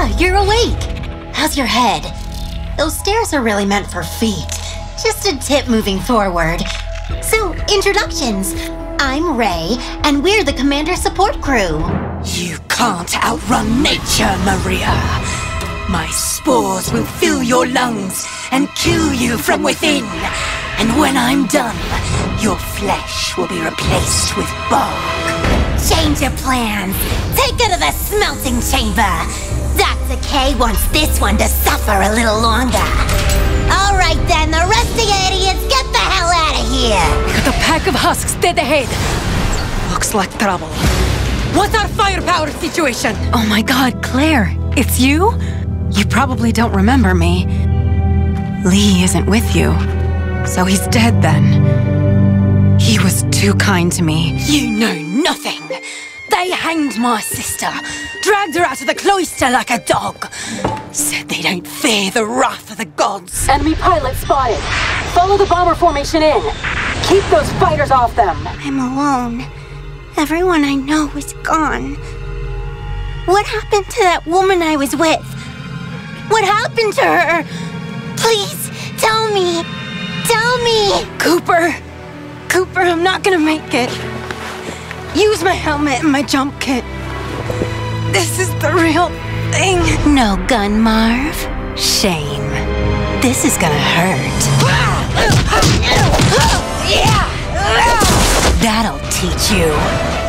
you're awake. How's your head? Those stairs are really meant for feet. Just a tip moving forward. So, introductions. I'm Ray, and we're the Commander Support Crew. You can't outrun nature, Maria. My spores will fill your lungs and kill you from within. And when I'm done, your flesh will be replaced with bark. Change your plans. Take her to the smelting chamber. Dr. K wants this one to suffer a little longer. All right then, the rest of you idiots, get the hell out of here. We got a pack of husks dead ahead. Looks like trouble. What's our firepower situation? Oh my god, Claire, it's you? You probably don't remember me. Lee isn't with you, so he's dead then. He was too kind to me. You know nothing. They hanged my sister, dragged her out of the cloister like a dog. Said they don't fear the wrath of the gods. Enemy pilot spotted. Follow the bomber formation in. Keep those fighters off them. I'm alone. Everyone I know is gone. What happened to that woman I was with? What happened to her? Please, tell me. Tell me. Cooper, I'm not gonna make it. Use my helmet and my jump kit. This is the real thing. No gun, Marv. Shame. This is gonna hurt. That'll teach you.